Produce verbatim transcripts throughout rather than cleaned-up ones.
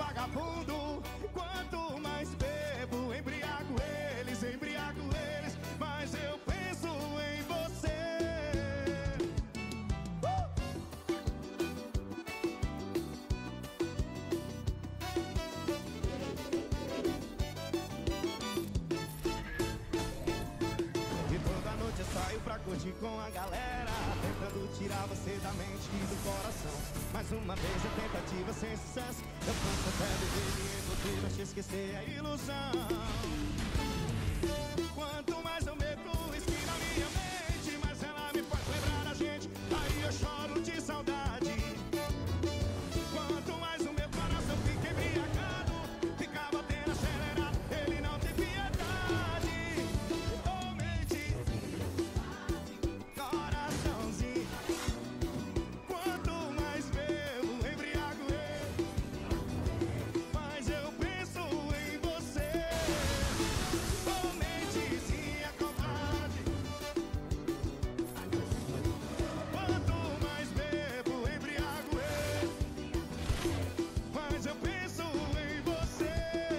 vagabundo. Quanto mais bebo, embriago eles, embriago eles, mas eu penso em você. uh! E toda noite eu saio pra curtir com a galera, tentando tirar você da mente e do coração. Mais uma vez a tentativa sem sucesso. Eu canso até beber e envolver, mas te esquecer é ilusão. Quanto mais eu meto whisky na minha mente, mais ela me faz lembrar a gente. Aí eu choro de saudade. Quanto mais o meu coração fica embriagado, fica batendo acelerado, ele não tem piedade. Oh, mente, coraçãozinho. Quanto mais bebo, embriago ele, mas eu penso em você. Oh, mentezinha covarde. Quanto mais bebo, embriago ele, mas eu penso em você.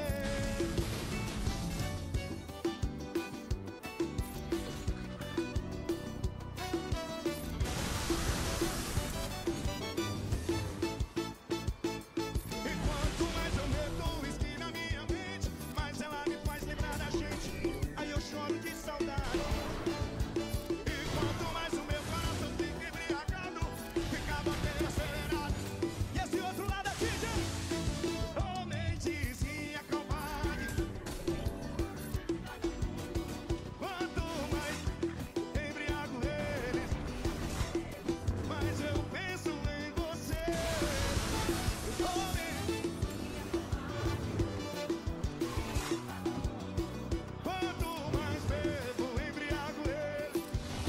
E quanto mais eu meto whisky na minha mente, mais ela me faz lembrar da gente. Aí eu choro de saudade. E quanto mais o meu coração fica embriagado, fica batendo acelerado. E esse outro lado aqui, gente. Oh, mentezinha covarde. Quanto mais embriago eles, mas eu penso em você. Oh, men- Quanto mais bebo, embriago ele.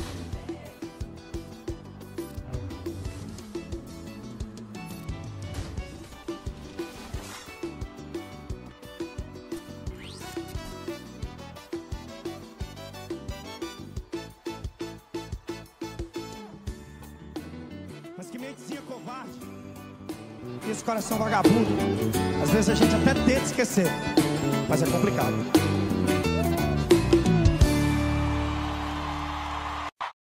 Mas que mentezinha covarde. E esse coração vagabundo. Às vezes a gente até tenta esquecer, mas é complicado.